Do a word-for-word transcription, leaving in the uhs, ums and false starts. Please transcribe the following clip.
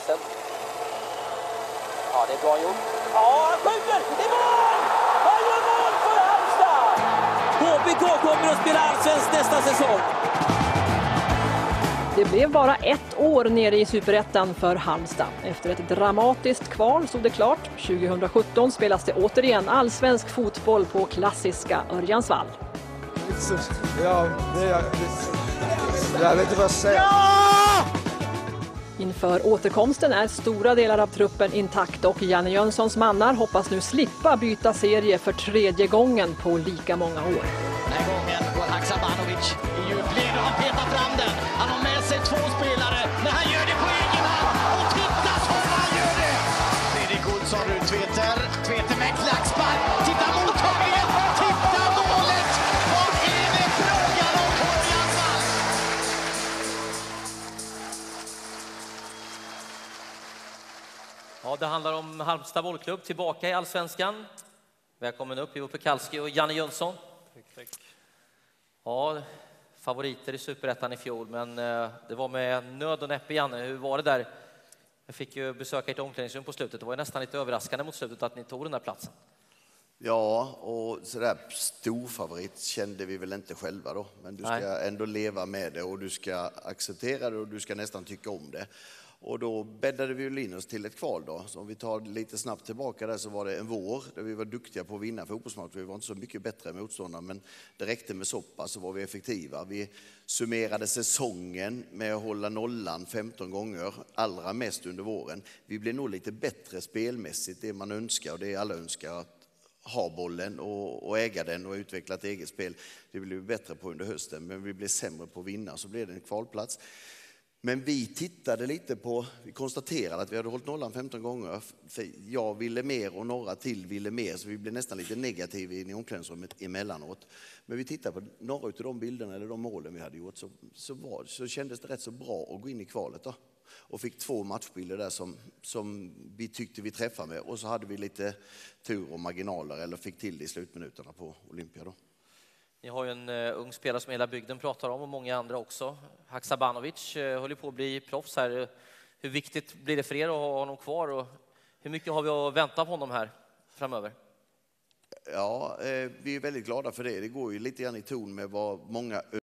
Axel. Ja, det är bra gjort. Ja, han skjuter! Det är mål! Han gör mål för Halmstad! H B K kommer att spela allsvenskt nästa säsong. Det blev bara ett år nere i Superettan för Halmstad. Efter ett dramatiskt kval stod det klart. tjugohundrasjutton spelas det återigen allsvensk fotboll på klassiska Örjansvall. Ja, det är... Jag vet inte vad jag säger. Ja! Inför återkomsten är stora delar av truppen intakt och Janne Jönssons mannar hoppas nu slippa byta serie för tredje gången på lika många år. Den här gången går Haksabanovic i djupled och han petar fram den. Han har med sig två spelare, men han gör det på egen hand. Och titta så han gör det! Fredrik Olsson, Rut Tveter. Tveter med klackspark. Titta mottagningen. Titta målet! Vad är det frågan om på Örjansvall? Ja, det handlar om Halmstad bollklubb tillbaka i allsvenskan. Välkommen upp, Ivo Pekalski och Janne Jönsson. Tack, tack. Ja, favoriter i Superettan i fjol, men det var med nöd och näppe, Janne. Hur var det där? Jag fick ju besöka ert omklädningsrum på slutet. Det var ju nästan lite överraskande mot slutet att ni tog den där platsen. Ja, och sådär stor favorit kände vi väl inte själva då. Men du ska Nej. ändå leva med det och du ska acceptera det och du ska nästan tycka om det. Och då bäddade vi ju in oss till ett kval då. Så om vi tar lite snabbt tillbaka där så var det en vår där vi var duktiga på att vinna fotbollsmatcher. Vi var inte så mycket bättre motståndare, men det räckte med soppa så var vi effektiva. Vi summerade säsongen med att hålla nollan femton gånger, allra mest under våren. Vi blev nog lite bättre spelmässigt, det man önskar och det alla önskar, att ha bollen och, och äga den och utveckla ett eget spel. Det blev vi bättre på under hösten, men vi blev sämre på att vinna, så blev det en kvalplats. Men vi tittade lite på, vi konstaterade att vi hade hållit nollan femton gånger. För jag ville mer och några till ville mer, så vi blev nästan lite negativa i omklädningsrummet emellanåt. Men vi tittade på några av de bilderna eller de målen vi hade gjort, så, så, var, så kändes det rätt så bra att gå in i kvalet då. Och fick två matchbilder där som, som vi tyckte vi träffade med. Och så hade vi lite tur och marginaler, eller fick till det i slutminuterna på Olympia då. Ni har ju en uh, ung spelare som hela bygden pratar om och många andra också. Haksabanovic uh, håller på att bli proffs här. Hur viktigt blir det för er att ha honom kvar och hur mycket har vi att vänta på honom här framöver? Ja, eh, vi är väldigt glada för det. Det går ju lite grann i ton med vad många